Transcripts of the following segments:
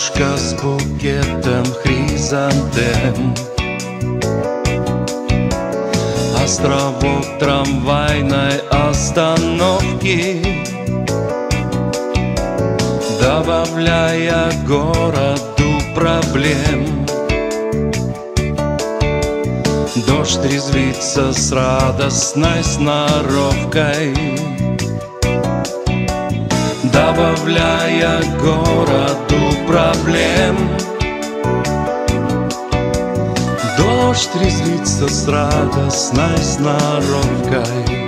Девушка с букетом хризантем, островок трамвайной остановки, добавляя городу проблем. Дождь резвится с радостной сноровкой, добавляя городу проблем. Дождь резвится с радостной сноровкой.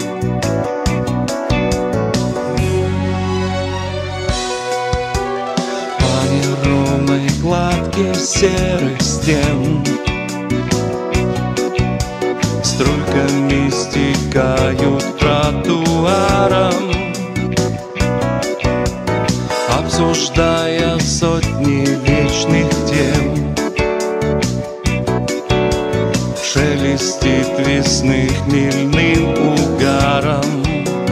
По неровной кладке серых стен струйками стекают тротуаром, обсуждая сотни вечных тем. Шелестит весны хмельным угаром,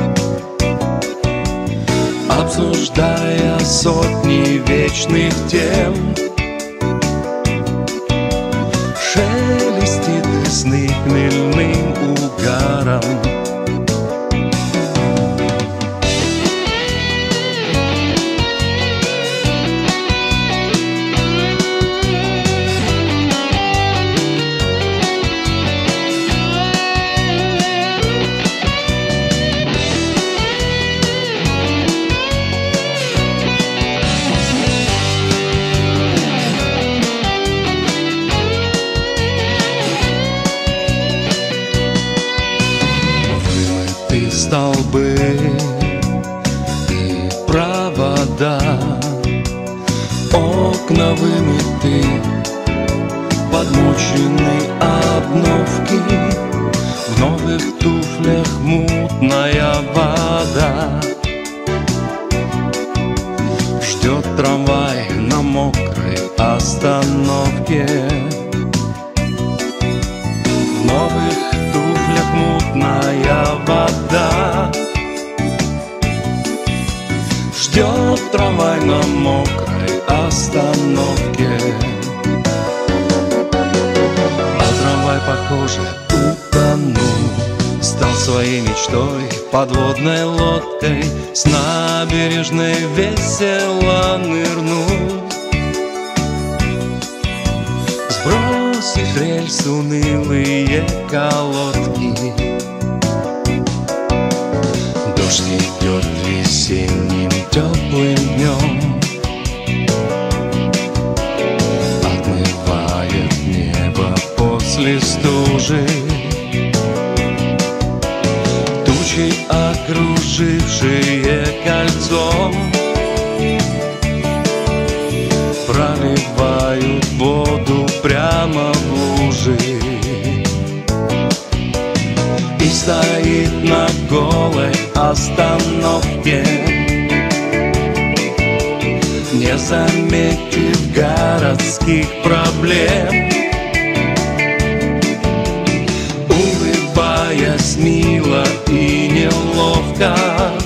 обсуждая сотни вечных тем. Шелестит весны хмельным угаром. Столбы и провода, окна вымыты, подмочены обновки, в новых туфлях мутная вода. Ждет трамвай на мокрой остановке, в новых туфлях мутная вода. Ждет трамвай на мокрой остановке, а трамвай, похоже, утонул, стал своей мечтой подводной лодкой, с набережной весело нырнул. Сбросив рельс унылые колодки, дождь идет весенним теплым днем, отмывает небо после стужи. Тучи, окружившие кольцом, проливают воду прямо в лужи. И стоит на голой остановке, не заметив городских проблем, улыбаясь мило и неловко,